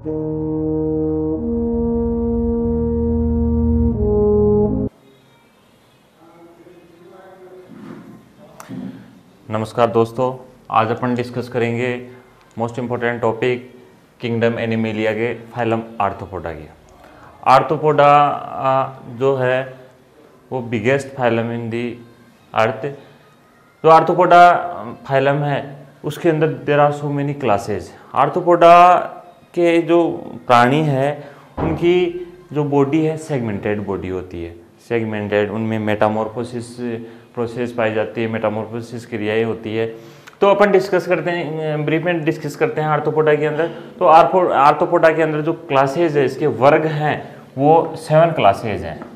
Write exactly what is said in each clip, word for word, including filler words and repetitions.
नमस्कार दोस्तों, आज अपन डिस्कस करेंगे most important topic kingdom Animalia के फाइलम आर्थ्रोपोडा की। आर्थ्रोपोडा जो है वो बिगेस्ट फाइलम इन दी अर्थ। जो आर्थ्रोपोडा फाइलम है उसके अंदर there are so many classes. Arthropoda के जो प्राणी है उनकी जो बॉडी है सेगमेंटेड बॉडी होती है, सेगमेंटेड। उनमें मेटामॉर्फोसिस प्रोसेस पाई जाती है, मेटामॉर्फोसिस क्रियाएं होती है। तो अपन डिस्कस करते हैं, ब्रीफ में डिस्कस करते हैं आर्थ्रोपोडा के अंदर। तो आर्थ्रोपोडा के अंदर जो क्लासेज है, इसके वर्ग हैं, वो सेवन क्लासेज हैं।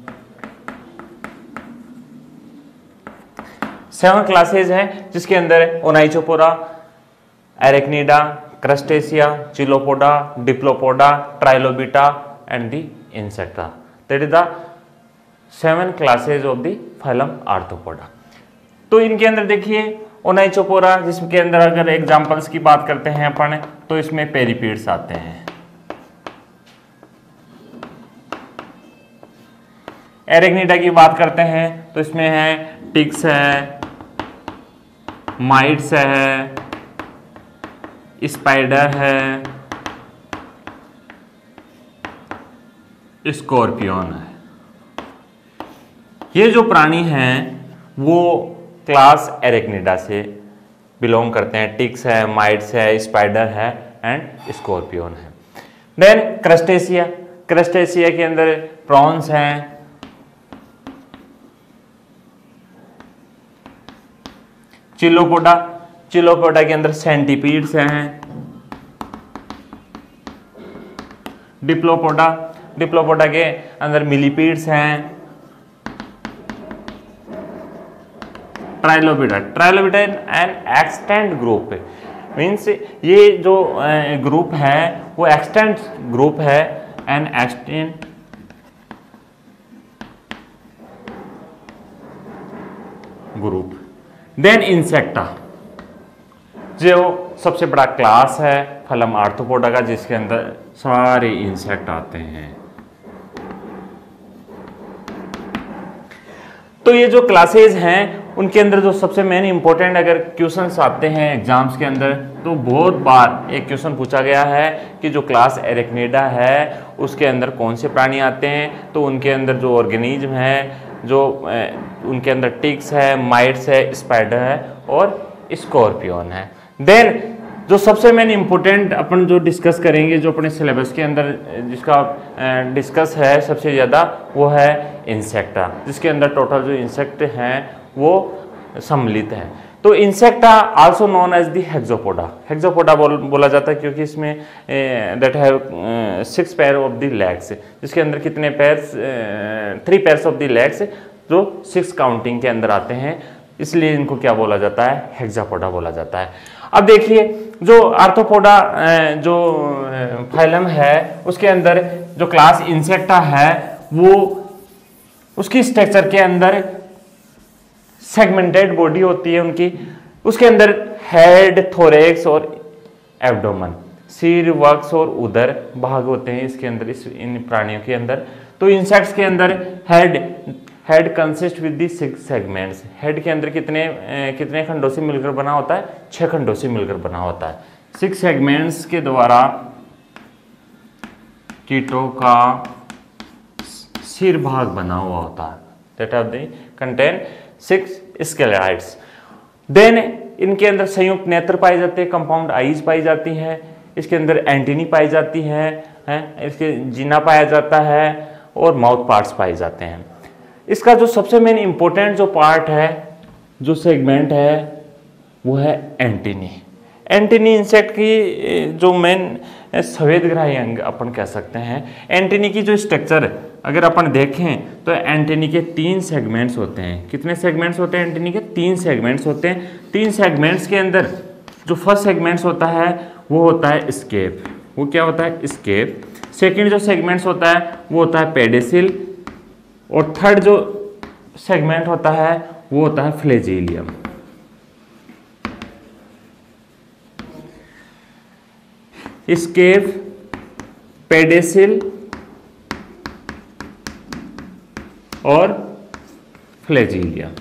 सेवन क्लासेज हैं जिसके अंदर Onychophora, Arachnida, Crustacea, Chilopoda, Diplopoda, Trilobita and the Insecta. That is the seven classes of the phylum Arthropoda. तो इनके अंदर देखिए ओनाइचोपोरा, जिसके अंदर अगर एग्जांपल्स की बात करते हैं अपन, तो इसमें पेरिपीड्स आते हैं। एरेक्निडा की बात करते हैं तो इसमें है टिक्स है, माइट्स है, स्पाइडर है, स्कॉर्पियन है। ये जो प्राणी हैं वो क्लास एरेक्निडा से बिलोंग करते हैं। टिक्स है, माइट्स है, स्पाइडर है एंड स्कॉर्पियन है। देन क्रस्टेशिया, क्रस्टेशिया के अंदर प्रॉन्स हैं, चिलोपोडा, चिलोपोडा के अंदर सेंटीपीड्स हैं, डिप्लोपोडा, डिप्लोपोडा के अंदर मिलीपीड्स हैं, Trilobita, Trilobita an extant group है। मीन्स ये जो ग्रुप है वो एक्सटेंट ग्रुप है, an extant group. Then Insecta, जो सबसे बड़ा क्लास है फाइलम आर्थ्रोपोडा का, जिसके अंदर सारे इंसेक्ट आते हैं। तो ये जो क्लासेज हैं उनके अंदर जो सबसे मेन इंपॉर्टेंट अगर क्वेश्चंस आते हैं एग्जाम्स के अंदर, तो बहुत बार एक क्वेश्चन पूछा गया है कि जो क्लास एरेक्निडा है उसके अंदर कौन से प्राणी आते हैं। तो उनके अंदर जो ऑर्गेनिज्म है, जो उनके अंदर टिक्स है, माइट्स है, स्पाइडर है और स्कॉर्पियन है। देन जो सबसे मेन इंपॉर्टेंट अपन जो डिस्कस करेंगे, जो अपने सिलेबस के अंदर जिसका डिस्कस है सबसे ज़्यादा, वो है इंसेक्टा, जिसके अंदर टोटल जो इंसेक्ट हैं वो सम्मिलित है। तो Insecta also known as the Hexapoda, Hexapoda बोल, बोला जाता है क्योंकि इसमें that have six pair of the legs, जिसके अंदर कितने pairs, three pairs of the legs जो सिक्स काउंटिंग के अंदर आते हैं, इसलिए इनको क्या बोला जाता है, हेक्सापोडा बोला जाता है। अब देखिए जो आर्थ्रोपोडा जो फाइलम है उसके अंदर जो क्लास इंसेक्टा है वो उसकी स्ट्रक्चर के अंदर सेगमेंटेड बॉडी होती है उनकी। उसके अंदर हेड, थोरेक्स और एब्डोमेन, सिर, वक्ष और उदर भाग होते हैं इसके अंदर, इस इन प्राणियों के अंदर। तो इंसेक्ट्स के अंदर head head consist with the six segments. Head के अंदर कितने ए, कितने खंडों से मिलकर बना होता है, छह खंडों से मिलकर बना होता है। सिक्स सेगमेंट्स के द्वारा कीटों का सिर भाग बना हुआ होता है। That are the contain six sclerites. Then इनके अंदर संयुक्त नेत्र पाए जाते हैं, कंपाउंड आईज पाई जाती है, इसके अंदर एंटीनी पाई जाती है, हैं, इसके जीना पाया जाता है और माउथ पार्ट्स पाए जाते हैं। इसका जो सबसे मेन इंपॉर्टेंट जो पार्ट है, जो सेगमेंट है, वो है एंटीनी। एंटीनी इंसेक्ट की जो मेन संवेदग्राही अंग अपन कह सकते हैं। एंटीनी की जो स्ट्रक्चर अगर अपन देखें तो एंटीनी के तीन सेगमेंट्स होते हैं। कितने सेगमेंट्स होते हैं एंटीनी के? तीन सेगमेंट्स होते हैं। तीन सेगमेंट्स के अंदर जो फर्स्ट सेगमेंट्स होता है वो होता है स्केप। वो क्या होता है? स्केप। सेकंड जो सेगमेंट्स होता है वो होता है पेडिसिल, और थर्ड जो सेगमेंट होता है वो होता है फ्लैजिलियम। स्केप, पेडिसिल और फ्लैजिलियम।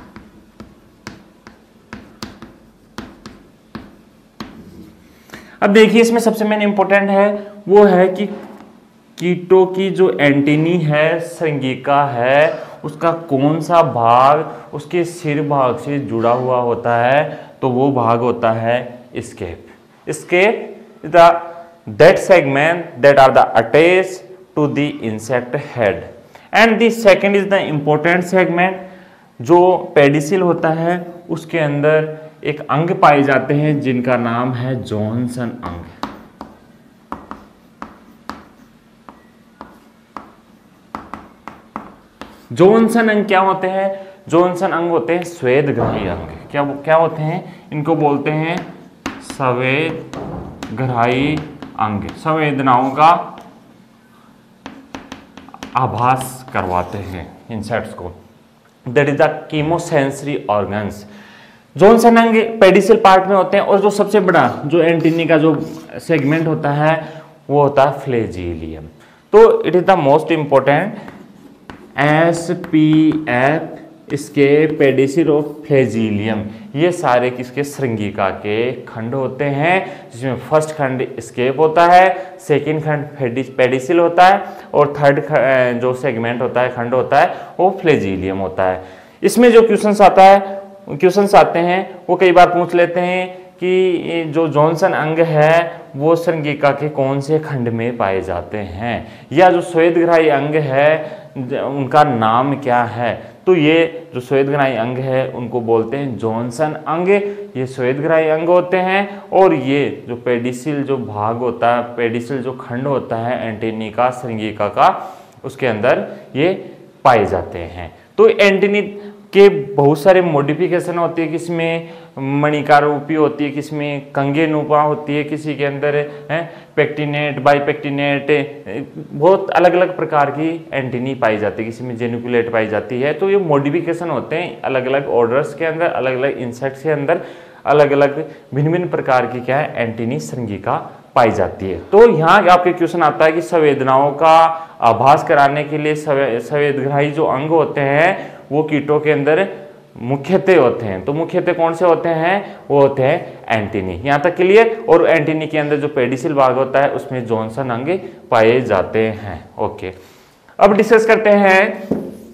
अब देखिए इसमें सबसे मेन इंपॉर्टेंट है वो है कि कीटो की जो एंटीनी है, श्रृंगिका है, उसका कौन सा भाग उसके सिर भाग से जुड़ा हुआ होता है, तो वो भाग होता है scape. Scape is the that segment that are the attach to the insect head. And the second is the important segment, जो पेडिसिल होता है उसके अंदर एक अंग पाए जाते हैं जिनका नाम है जॉनसन अंग। जॉनसन अंग क्या होते हैं? जॉनसन अंग होते हैं स्वेदग्राही अंग। क्या क्या होते हैं? इनको बोलते हैं संवेदग्राही अंग। संवेदनाओं का आभास करवाते हैं इंसेक्ट्स को। That is the chemosensory organs. Johnson अंग पेडिसिल पार्ट में होते हैं, और जो सबसे बड़ा जो एंटीनी का जो सेगमेंट होता है वो होता है फ्लैजिलियम। तो it is the most important S P F इसके पेडिसिल और फ्लैजिलियम, ये सारे किसके श्रृंगिका के खंड होते हैं, जिसमें फर्स्ट खंड स्केप होता है, सेकंड खंड पेडिसिल होता है, और थर्ड जो सेगमेंट होता है, खंड होता है, वो फ्लैजिलियम होता है। इसमें जो क्वेश्चंस आता है क्वेश्चंस आते हैं वो कई बार पूछ लेते हैं कि जो जॉनसन अंग है वो श्रृंगिका के कौन से खंड में पाए जाते हैं, या जो स्वेदग्राही अंग है उनका नाम क्या है। तो ये जो स्वेदग्राही अंग है उनको बोलते हैं जॉनसन अंग, ये स्वेदग्राही अंग होते हैं। और ये जो पेडिसिल जो भाग होता है, पेडिसिल जो खंड होता है एंटीनी का, श्रृंगिका का, उसके अंदर ये पाए जाते हैं। तो एंटीनी के बहुत सारे मॉडिफिकेशन होती है, किसमें मणिका रूपी होती है, किसमें कंगे नुपा होती है, किसी के अंदर है पेक्टिनेट, बाईपेक्टिनेट, बहुत अलग अलग प्रकार की एंटीनी पाई जाती है, किसी में जेनिकुलेट पाई जाती है। तो ये मॉडिफिकेशन होते हैं अलग अलग ऑर्डर्स के अंदर, अलग अलग इंसेक्ट्स के अंदर, अलग अलग भिन्न भिन्न प्रकार की क्या है एंटीनी श्रृंगिका पाई जाती है। तो यहाँ आपके क्वेश्चन आता है कि संवेदनाओं का आभास कराने के लिए संवेदग्राही जो अंग होते हैं वो कीटों के अंदर मुख्यतः होते हैं। तो मुख्यतः कौन से होते हैं? वो होते हैं एंटीनी। यहाँ तक क्लियर। और एंटीनी के अंदर जो पेडिसिल भाग होता है उसमें जॉनसन अंग पाए जाते हैं। ओके, अब डिस्कस करते हैं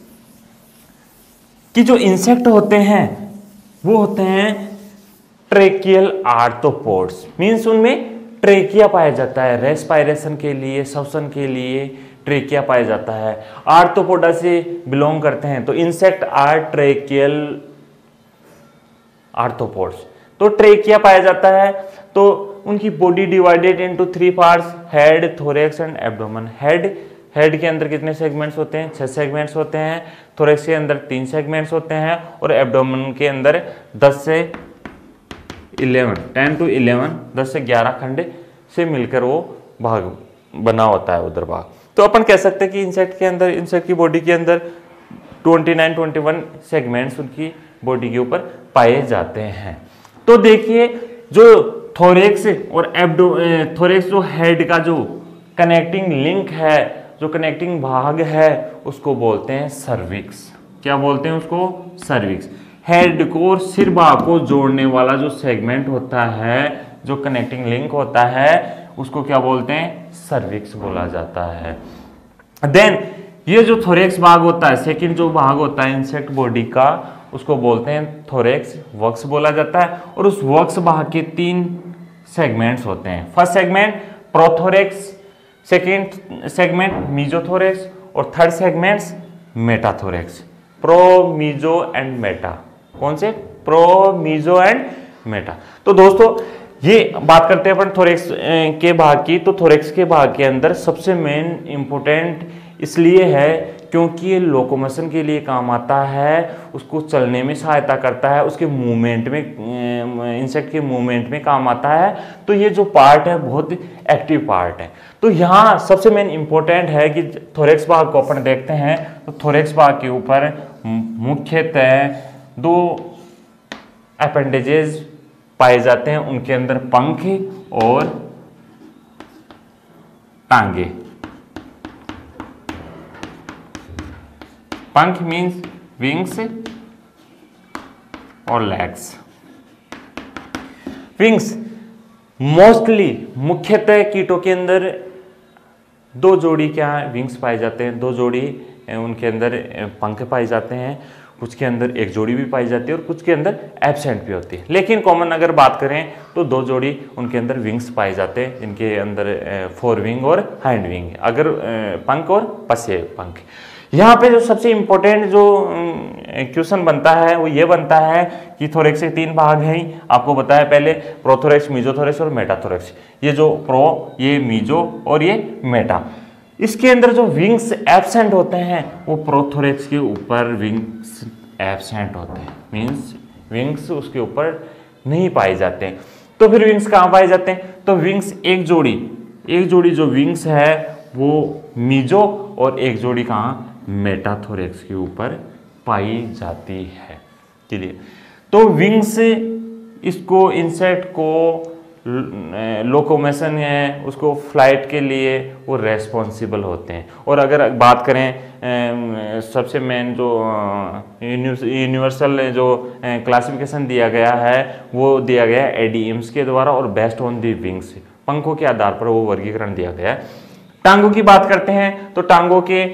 कि जो इंसेक्ट होते हैं वो होते हैं ट्रेकियल आर्थ्रोपोड्स। मीन्स उनमें ट्रेकिया पाया जाता है, रेस्पायरेशन के लिए, श्वसन के लिए ट्रेकिया पाया जाता है। आर्थ्रोपोडा से बिलोंग करते हैं, तो इंसेक्ट आर ट्रेकियल आर्थ्रोपोड्स। तो ट्रेकिया पाया जाता है। तो उनकी body divided into three parts, head, thorax and abdomen. Head head के अंदर कितने सेगमेंट्स होते हैं? छह सेगमेंट्स होते हैं। थोरैक्स के अंदर तीन सेगमेंट्स होते हैं, और एब्डोमेन के अंदर दस से इलेवन टेन टू इलेवन दस से ग्यारह खंड से मिलकर वो भाग बना होता है उधर भाग। तो अपन कह सकते हैं कि इंसेक्ट के अंदर, इंसेक्ट की बॉडी के अंदर उनतीस इक्कीस सेगमेंट्स उनकी बॉडी के ऊपर पाए जाते हैं। तो देखिए जो थोरैक्स और एब्डो थोरैक्स जो हेड का जो कनेक्टिंग लिंक है, जो कनेक्टिंग भाग है, उसको बोलते हैं सर्विक्स। क्या बोलते हैं उसको? सर्विक्स। हेड को और सिर भाग को जोड़ने वाला जो सेगमेंट होता है, जो कनेक्टिंग लिंक होता है, उसको क्या बोलते हैं? सर्विक्स बोला जाता है। देन ये जो थोरैक्स भाग होता है, सेकंड जो भाग होता है इंसेक्ट बॉडी का, उसको बोलते हैं थोरैक्स वक्स बोला जाता है। और उस वक्स भाग के तीन सेगमेंट्स होते हैं। First segment prothorax, second segment mesothorax, और third segments metathorax. Pro, meso and meta. कौन से? Pro, meso and meta. तो दोस्तों ये बात करते हैं अपन थोरैक्स के भाग की। तो थोरैक्स के भाग के अंदर सबसे मेन इंपॉर्टेंट इसलिए है क्योंकि ये लोकोमोशन के लिए काम आता है, उसको चलने में सहायता करता है, उसके मूवमेंट में, इंसेक्ट के मूवमेंट में काम आता है। तो ये जो पार्ट है बहुत एक्टिव पार्ट है। तो यहाँ सबसे मेन इंपॉर्टेंट है कि थोरैक्स भाग को अपन देखते हैं। तो थोरैक्स भाग के ऊपर मुख्यतः दो अपेंडेजेस पाए जाते हैं, उनके अंदर पंख और टांगे, पंख मीन्स विंग्स और लेग्स। विंग्स मोस्टली मुख्यतः कीटों के अंदर दो जोड़ी क्या है विंग्स पाए जाते हैं, दो जोड़ी उनके अंदर पंख पाए जाते हैं, कुछ के अंदर एक जोड़ी भी पाई जाती है और कुछ के अंदर एब्सेंट भी होती है। लेकिन कॉमन अगर बात करें तो दो जोड़ी उनके अंदर विंग्स पाए जाते हैं, इनके अंदर फोर विंग और हाइंड विंग, अगर पंख और पसे पंख। यहाँ पे जो सबसे इम्पोर्टेंट जो क्वेश्चन बनता है वो ये बनता है कि थोरेक्स के तीन भाग हैं, आपको बताया पहले, प्रोथोरेक्स, मीजोथोरेक्स और मेटाथोरेक्स। ये जो प्रो, ये मीजो और ये मेटा, इसके अंदर जो विंग्स एब्सेंट होते हैं वो प्रोथोरेक्स के ऊपर विंग्स एब्सेंट होते हैं, मींस विंग्स उसके ऊपर नहीं पाए जाते हैं। तो फिर विंग्स कहाँ पाए जाते हैं? तो विंग्स एक जोड़ी एक जोड़ी जो विंग्स है वो मीजो और एक जोड़ी कहाँ मेटाथोरेक्स के ऊपर पाई जाती है। चलिए, तो विंग्स इसको इंसेक्ट को लोकोमोशन है उसको फ्लाइट के लिए वो रेस्पॉन्सिबल होते हैं। और अगर बात करें सबसे मेन जो यूनिवर्सल जो क्लासिफिकेशन दिया गया है वो दिया गया है एडीएम्स के द्वारा और बेस्ड ऑन दी विंग्स, पंखों के आधार पर वो वर्गीकरण दिया गया है। टांगों की बात करते हैं तो टांगों के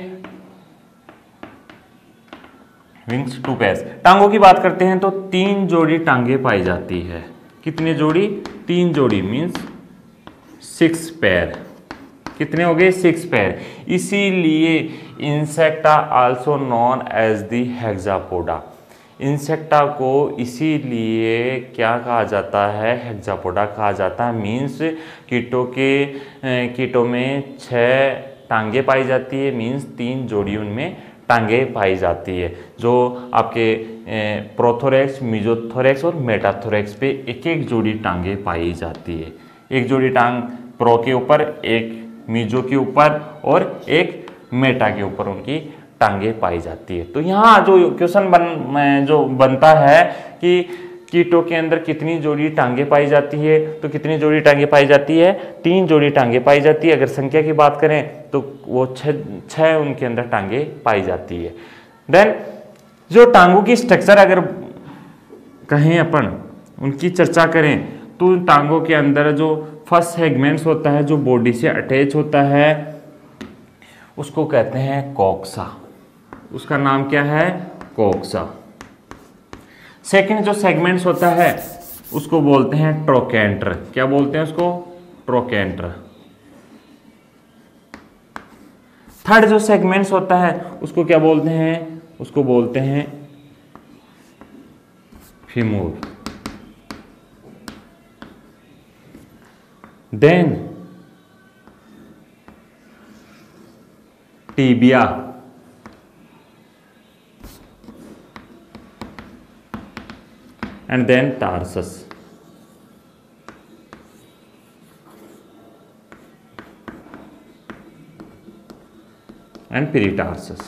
विंग्स टू पेयर्स, टांगों की बात करते हैं तो तीन जोड़ी टांगे पाई जाती है। कितनी जोड़ी? तीन जोड़ी मींस सिक्स पेयर। कितने हो गए? Six pair. इसीलिए Insecta also known as the Hexapoda, Insecta को इसीलिए क्या कहा जाता है? हेक्सापोडा कहा जाता है। मींस कीटों के कीटों में छह टांगे पाई जाती है, मींस तीन जोड़ी उनमें टांगे पाई जाती है। जो आपके प्रोथोरेक्स, मीजोथोरेक्स और मेटाथोरेक्स पे एक एक जोड़ी टांगे पाई जाती है। एक जोड़ी टांग प्रो के ऊपर, एक मीजो के ऊपर और एक मेटा के ऊपर उनकी टांगे पाई जाती है। तो यहाँ जो क्वेश्चन बन जो बनता है कि कीटों के अंदर कितनी जोड़ी टांगे पाई जाती है, तो कितनी जोड़ी टांगे पाई जाती है? तीन जोड़ी टांगे पाई जाती है। अगर संख्या की बात करें तो वो छह छह उनके अंदर टांगे पाई जाती है। देन जो टांगों की स्ट्रक्चर अगर कहें अपन उनकी चर्चा करें तो टांगों के अंदर जो फर्स्ट सेगमेंट्स होता है जो बॉडी से अटैच होता है उसको कहते हैं कोक्सा, उसका नाम क्या है? कोक्सा। सेकंड जो सेगमेंट्स होता है उसको बोलते हैं ट्रोकेंटर। क्या बोलते हैं उसको? ट्रोकेंटर। थर्ड जो सेगमेंट्स होता है उसको क्या बोलते हैं? उसको बोलते हैं femur. Then tibia, and then tarsus. and peritarsus.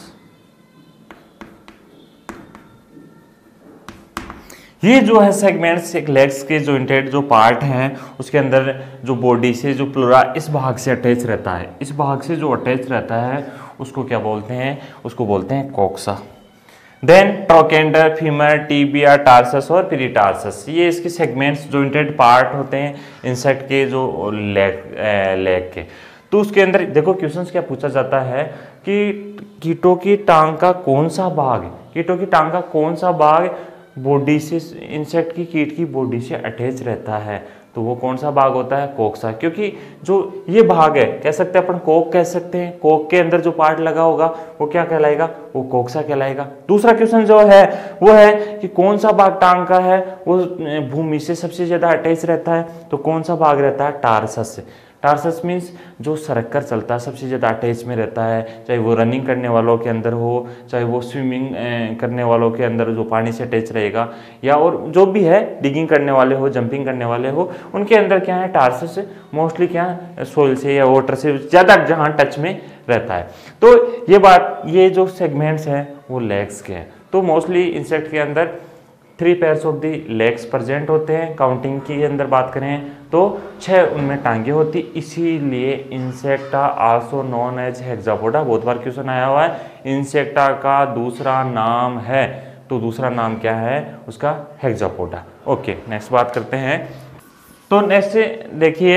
ये जो है सेगमेंट्स एक लेग्स के जॉइंटेड जो पार्ट हैं उसके अंदर जो बॉडी से जो प्लूरा इस भाग से अटैच रहता है, इस भाग से जो अटैच रहता है उसको क्या बोलते हैं? उसको बोलते हैं coxa. Then trochanter, femur, tibia, tarsus और पेरिटार्सस, ये इसके सेगमेंट्स जॉइंटेड पार्ट होते हैं इंसेक्ट के जो लेग लेग के। तो उसके अंदर देखो क्वेश्चंस क्या पूछा जाता है कि कीटों की टांग का कौन सा भाग, कीटों की टांग का कौन सा भाग बॉडी से इंसेक्ट की कीट की बॉडी से अटैच रहता है, तो वो कौन सा भाग होता है? कोक्सा। क्योंकि जो ये भाग है कह सकते हैं अपन कोक कह सकते हैं, कोक के अंदर जो पार्ट लगा होगा वो क्या कहलाएगा? वो कोक्सा कहलाएगा। दूसरा क्वेश्चन जो है वो है कि कौन सा भाग टांग का है वो भूमि से सबसे ज्यादा अटैच रहता है, तो कौन सा भाग रहता है? टार्सस से। टार्सस मीन्स जो सरक कर चलता है, सबसे ज़्यादा अटैच में रहता है, चाहे वो रनिंग करने वालों के अंदर हो, चाहे वो स्विमिंग करने वालों के अंदर जो पानी से अटैच रहेगा, या और जो भी है डिगिंग करने वाले हो, जंपिंग करने वाले हो, उनके अंदर क्या है? टार्सस मोस्टली क्या है? सोइल से या वाटर से ज़्यादा जहाँ टच में रहता है। तो ये बात, ये जो सेगमेंट्स हैं वो लेग्स के हैं। तो मोस्टली इंसेक्ट के अंदर three pairs of the legs present होते हैं। काउंटिंग के अंदर बात करें तो छह उनमें टांगे होती, इसीलिए Insecta also known as Hexapoda. बहुत बार क्वेश्चन आया हुआ है, इंसेक्टा का दूसरा नाम है, तो दूसरा नाम क्या है उसका? हेक्सापोडा। ओके, नेक्स्ट बात करते हैं। तो नेक्स्ट देखिए,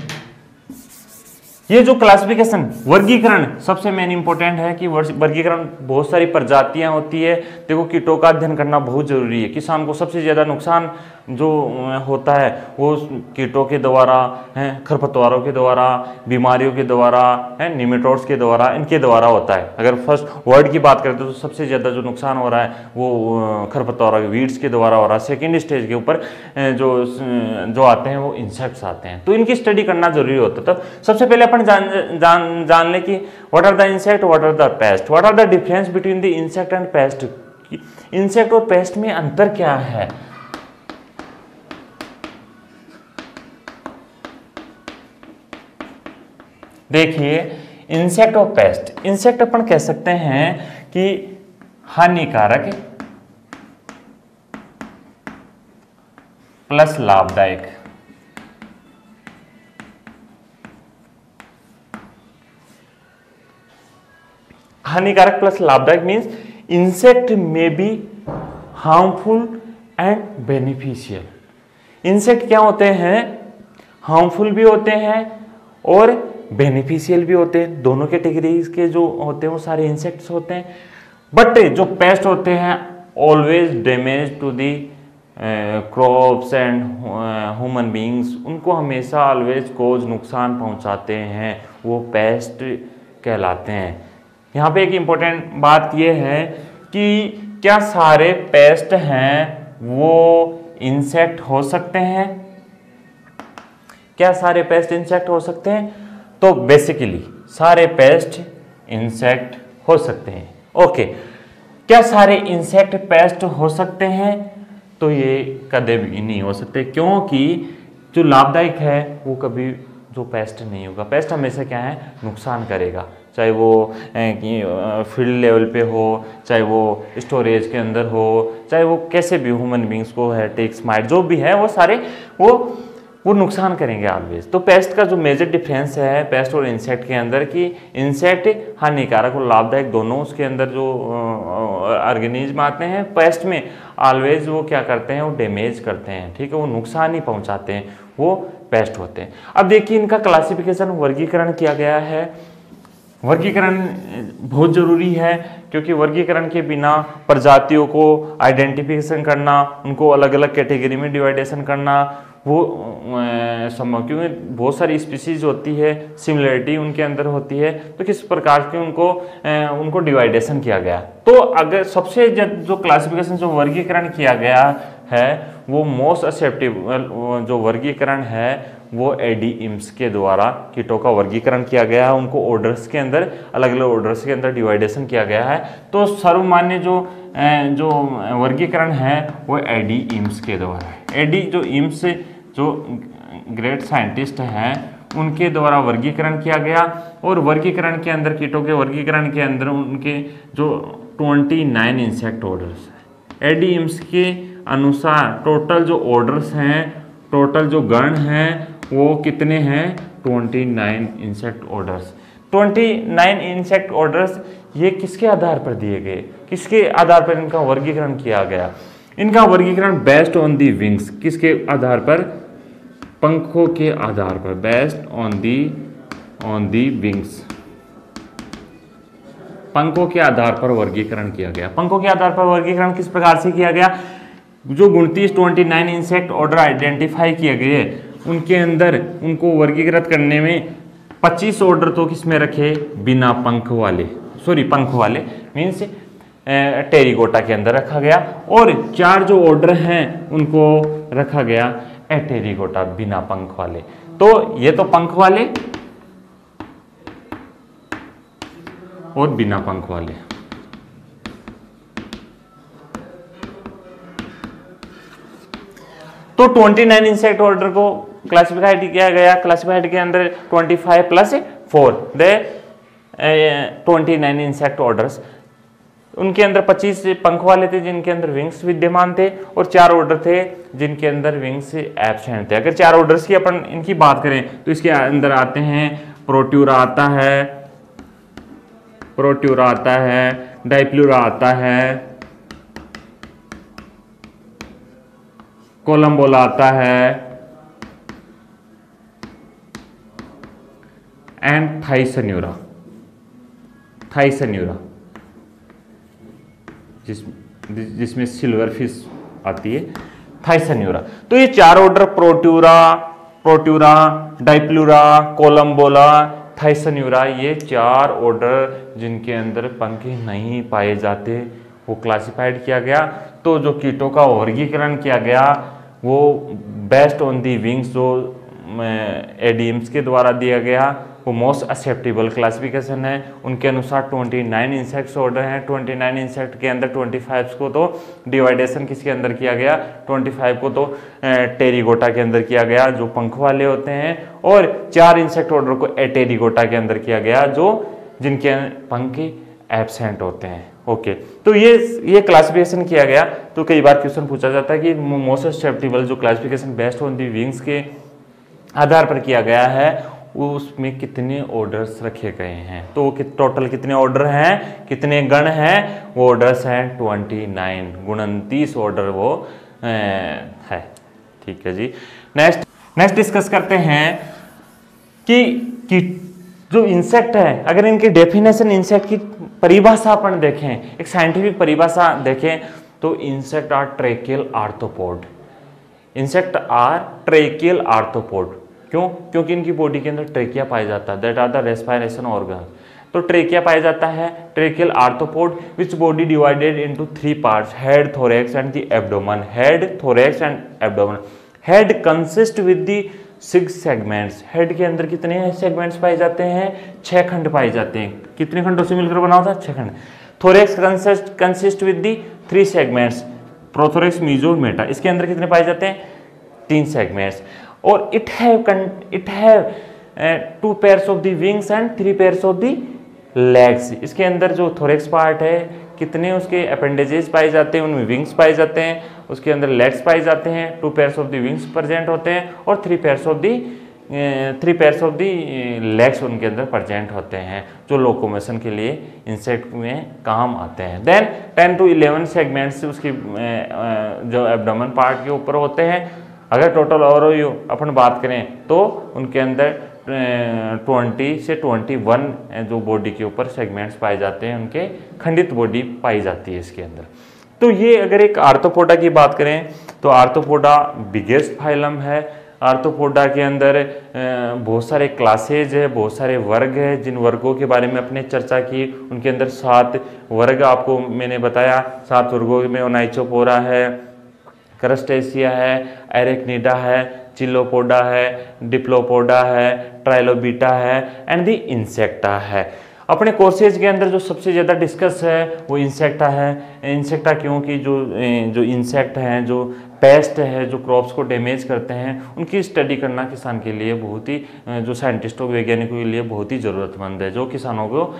ये जो क्लासिफिकेशन वर्गीकरण सबसे मेन इंपॉर्टेंट है कि वर्गीकरण बहुत सारी प्रजातियां होती है। देखो कीटों का अध्ययन करना बहुत जरूरी है। किसान को सबसे ज्यादा नुकसान जो होता है वो कीटों के द्वारा है, खरपतवारों के द्वारा, बीमारियों के द्वारा है, निमेटोड्स के द्वारा, इनके द्वारा होता है। अगर फर्स्ट वर्ड की बात करें तो सबसे ज्यादा जो नुकसान हो रहा है वो खरपतवारों के वीड्स के द्वारा हो रहा है। सेकेंड स्टेज के ऊपर जो जो आते हैं वो इंसेक्ट्स आते हैं, तो इनकी स्टडी करना जरूरी होता है। तो सबसे पहले अपन जान जान जान ले कि what are the insect, what are the pest, what are the difference between the insect and pest. Insect और पेस्ट में अंतर क्या है? देखिए, इंसेक्ट और पेस्ट, इंसेक्ट अपन कह सकते हैं कि हानिकारक प्लस लाभदायक। हानिकारक प्लस लाभदायक मीन्स इंसेक्ट में be harmful and beneficial. Insect क्या होते हैं? हार्मफुल भी होते हैं और बेनिफिशियल भी होते हैं। दोनों कैटेगरीज के जो होते हैं वो सारे इंसेक्ट्स होते हैं। बट जो पेस्ट होते हैं always damage to the crops and human beings, उनको हमेशा ऑलवेज कोज नुकसान पहुंचाते हैं, वो पेस्ट कहलाते हैं। यहाँ पे एक इम्पोर्टेंट बात यह है कि क्या सारे पेस्ट हैं वो इंसेक्ट हो सकते हैं? क्या सारे पेस्ट इंसेक्ट हो सकते हैं? तो बेसिकली सारे पेस्ट इंसेक्ट हो सकते हैं। ओके, क्या सारे इंसेक्ट पेस्ट हो सकते हैं? तो ये कभी भी नहीं हो सकते, क्योंकि जो लाभदायक है वो कभी जो पेस्ट नहीं होगा। पेस्ट हमेशा क्या है? नुकसान करेगा, चाहे वो फील्ड लेवल पे हो, चाहे वो स्टोरेज के अंदर हो, चाहे वो कैसे भी ह्यूमन बींग्स को है, टेक्स माइट जो भी है वो सारे वो वो नुकसान करेंगे ऑलवेज। तो पेस्ट का जो मेजर डिफरेंस है पेस्ट और इंसेक्ट के अंदर कि इंसेक्ट हानिकारक और लाभदायक दोनों उसके अंदर जो ऑर्गेनिज्म आते हैं, पेस्ट में ऑलवेज वो क्या करते हैं? वो डैमेज करते हैं, ठीक है, वो नुकसान ही पहुंचाते हैं, वो पेस्ट होते हैं। अब देखिए इनका क्लासिफिकेशन वर्गीकरण किया गया है। वर्गीकरण बहुत जरूरी है क्योंकि वर्गीकरण के बिना प्रजातियों को आइडेंटिफिकेशन करना, उनको अलग अलग कैटेगरी में डिवाइडेशन करना वो संभव, क्योंकि बहुत सारी स्पीसीज होती है, सिमिलरिटी उनके अंदर होती है, तो किस प्रकार के उनको उनको डिवाइडेशन किया गया। तो अगर सबसे जो क्लासिफिकेशन जो वर्गीकरण किया गया है वो मोस्ट एक्सेप्टेबल जो वर्गीकरण है वो एडीइम्स के द्वारा कीटों का वर्गीकरण किया गया है। उनको ऑर्डर्स के अंदर अलग अलग ऑर्डर्स के अंदर डिवाइडेशन किया गया है। तो सर्वमान्य जो जो वर्गीकरण है वो एडीइम्स के द्वारा है। एडी जो इम्स जो ग्रेट साइंटिस्ट हैं उनके द्वारा वर्गीकरण किया गया। और वर्गीकरण के अंदर कीटों के वर्गीकरण के अंदर उनके जो उनतीस इंसेक्ट ऑर्डर्स हैं, एडीइम्स के अनुसार टोटल जो ऑर्डर्स हैं, टोटल जो गण हैं वो कितने हैं? उनतीस इंसेक्ट ऑर्डर्स। उनतीस इंसेक्ट ऑर्डर्स ये किसके आधार पर दिए गए? किसके आधार पर इनका वर्गीकरण किया गया? इनका वर्गीकरण बेस्ड ऑन दी विंग्स, किसके आधार पर? पंखों के आधार पर, based on the on the wings, पंखों के आधार पर वर्गीकरण किया गया। पंखों के आधार पर वर्गीकरण किस प्रकार से किया गया? जो उनतीस उनतीस इंसेक्ट ऑर्डर आइडेंटिफाई किए गए उनके अंदर उनको वर्गीकृत करने में पच्चीस ऑर्डर तो किसमें रखे? बिना पंख वाले, सॉरी पंख वाले मीन्स टेरिकोटा के अंदर रखा गया। और चार जो ऑर्डर हैं उनको रखा गया एटेरिकोटा, बिना पंख वाले। तो ये तो पंख वाले और बिना पंख वाले। तो उनतीस इंसेक्ट ऑर्डर को क्लासिफाइड किया गया। क्लासिफाइड के अंदर पच्चीस प्लस फोर दे उनतीस इंसेक्ट ऑर्डर्स। उनके अंदर पच्चीस पंख वाले थे जिनके अंदर विंग्स विद्यमान थे, और चार ऑर्डर थे जिनके अंदर विंग्स एब्सेंट थे। अगर चार ऑर्डर्स की अपन इनकी बात करें तो इसके अंदर आते हैं प्रोट्यूरा आता है, प्रोट्यूरा आता है, डाइप्लूरा आता है, कोलम्बोला आता है, एंड थाइसन्यूरा, थाइसन्यूरा जिस जिसमें सिल्वर फिश आती है, थाइसन्यूरा। तो ये चार ऑर्डर प्रोट्यूरा, प्रोट्यूरा, डाइप्लूरा, कोलम्बोला, थाइसन्यूरा, ये चार ऑर्डर जिनके अंदर पंख नहीं पाए जाते वो क्लासिफाइड किया गया। तो जो कीटों का वर्गीकरण किया गया वो बेस्ड ऑन दी विंग्स जो एडीएम्स के द्वारा दिया गया वो मोस्ट एक्सेप्टेबल क्लासिफिकेशन है। उनके अनुसार उनतीस इंसेक्ट्स ऑर्डर हैं। उनतीस इंसेक्ट के अंदर पच्चीस को तो डिवाइडेशन किसके अंदर किया गया, पच्चीस को तो टेरिगोटा के अंदर किया गया जो पंख वाले होते हैं, और चार इंसेक्ट ऑर्डर को एटेरिगोटा के अंदर किया गया जो जिनके पंख एब्सेंट होते हैं। ओके, तो ये ये क्लासिफिकेशन किया गया। तो कई बार क्वेश्चन पूछा जाता है कि मोस्ट एक्सेप्टेबल जो classification based on the wings के आधार पर किया गया है उसमें कितने ऑर्डर्स रखे गए हैं। तो कि, टोटल कितने ऑर्डर हैं, कितने गण हैं, वो ऑर्डर्स हैं उनतीस, उनतीस ऑर्डर वो ए, है। ठीक है जी। नेक्स्ट नेक्स्ट डिस्कस करते हैं कि, कि जो इंसेक्ट है, अगर इनकी डेफिनेशन, इंसेक्ट की परिभाषा अपन देखें, एक साइंटिफिक परिभाषा देखें तो insect are tracheal arthropod. Insect are tracheal arthropod. क्यों? क्योंकि इनकी बॉडी के अंदर ट्रेकिया पाया जाता है, that are the respiration organ. तो ट्रेकिया पाया जाता है, tracheal arthropod which body divided into three parts, head, thorax and the abdomen. Head, thorax and abdomen. Head consist with the six segments. Head के अंदर कितने सेगमेंट्स पाए जाते हैं, छह खंड पाए जाते हैं। कितने खंडों से मिलकर बना होता है, छह खंड। Thorax consist consist with the three segments, prothorax, meso, meta. इसके अंदर कितने पाए जाते हैं, तीन सेगमेंट्स। और it have it have two pairs of the wings and three pairs of the legs. इसके अंदर जो थोरैक्स पार्ट है कितने उसके अपेंडेजेस पाए जाते हैं, उनमें विंग्स पाए जाते हैं, उसके अंदर लेग्स पाए जाते हैं, two pairs of the wings present होते हैं, और three pairs of the three pairs of the legs उनके अंदर प्रेजेंट होते हैं जो लोकोमोशन के लिए इंसेक्ट में काम आते हैं। Then ten to eleven segments उसकी जो एब्डोमेन पार्ट के ऊपर होते हैं। अगर टोटल और अपन बात करें तो उनके अंदर ट्वेंटी से ट्वेंटी वन जो बॉडी के ऊपर सेगमेंट्स पाए जाते हैं, उनके खंडित बॉडी पाई जाती है इसके अंदर। तो ये अगर एक आर्थ्रोपोडा की बात करें तो आर्थ्रोपोडा बिगेस्ट फाइलम है। आर्थ्रोपोडा के अंदर बहुत सारे क्लासेज है, बहुत सारे वर्ग है, जिन वर्गों के बारे में अपने चर्चा की। उनके अंदर सात वर्ग आपको मैंने बताया। सात वर्गों में ओनाइचोपोरा है, क्रस्टेशिया है, एरेक्निडा है, चिलोपोडा है, डिप्लोपोडा है, ट्राइलोबीटा है एंड द इंसेक्टा है। अपने कोर्सेज के अंदर जो सबसे ज़्यादा डिस्कस है वो इंसेक्टा है। इंसेक्टा क्योंकि जो जो इंसेक्ट हैं, जो पेस्ट है, जो क्रॉप्स को डैमेज करते हैं, उनकी स्टडी करना किसान के लिए बहुत ही, जो साइंटिस्टों वैज्ञानिकों के लिए बहुत ही ज़रूरतमंद है। जो किसानों को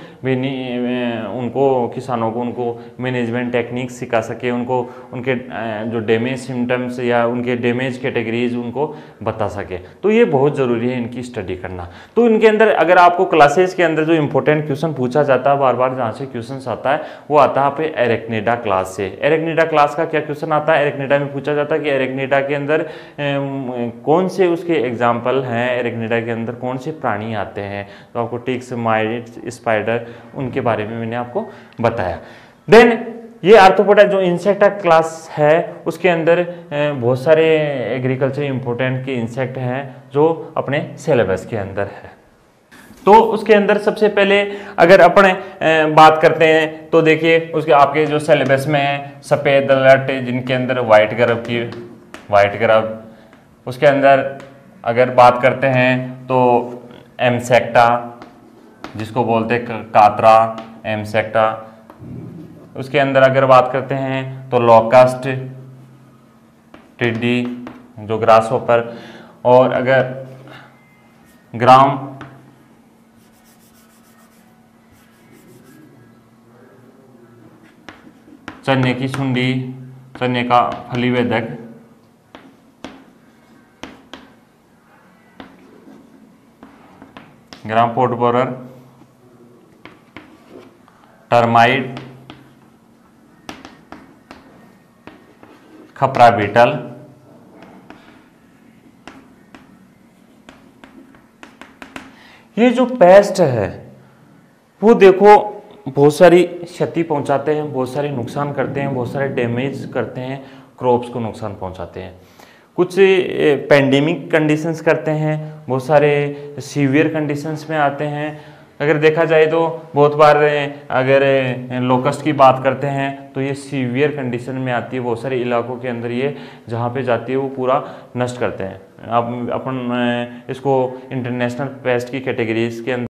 उनको किसानों को उनको मैनेजमेंट टेक्निक्स सिखा सके, उनको उनके जो डैमेज सिम्टम्स या उनके डैमेज कैटेगरीज उनको बता सके। तो ये बहुत ज़रूरी है इनकी स्टडी करना। तो इनके अंदर अगर आपको क्लासेज के अंदर जो इंपॉर्टेंट क्वेश्चन पूछा जाता है बार बार, जहाँ से क्वेश्चन आता है वो आता है यहाँ पे एरेक्निडा क्लास से। एरेक्निडा क्लास का क्या क्वेश्चन आता है, एरेक्निडा में पूछा जाता है कि एरेक्निडा के अंदर कौन से उसके एग्जाम्पल हैं, एरेक्निडा के अंदर कौन से प्राणी आते हैं। तो आपको टिक्स, माइट्स, स्पाइडर, उनके बारे में मैंने आपको बताया। देन ये आर्थ्रोपोडा जो इंसेक्टा क्लास है उसके अंदर बहुत सारे एग्रीकल्चर इंपॉर्टेंट के इंसेक्ट हैं जो अपने सिलेबस के अंदर है। तो उसके अंदर सबसे पहले अगर अपन बात करते हैं तो देखिए उसके आपके जो सिलेबस में है सफ़ेद अलर्ट, जिनके अंदर वाइट ग्रब की वाइट ग्रब, उसके अंदर अगर बात करते हैं तो एमसेक्टा जिसको बोलते हैं कातरा, एमसेक्टा। उसके अंदर अगर बात करते हैं तो लॉकस्ट, टिड्डी जो ग्रास होपर, और अगर ग्राम चने की सुंडी, चने का फलीवेदक, gram pod borer, termite, khapra beetle, ये जो पेस्ट है वो देखो बहुत सारी क्षति पहुंचाते हैं, बहुत सारे नुकसान करते हैं, बहुत सारे डैमेज करते हैं, क्रॉप्स को नुकसान पहुंचाते हैं। कुछ पेंडेमिक कंडीशंस करते हैं, बहुत सारे सीवियर कंडीशंस में आते हैं। अगर देखा जाए तो बहुत बार अगर लोकस्ट की बात करते हैं तो ये सीवियर कंडीशन में आती है, बहुत सारे इलाकों के अंदर ये जहाँ पे जाती है वो पूरा नष्ट करते हैं। अब अपन इसको इंटरनेशनल पेस्ट की कैटेगरीज के अंदर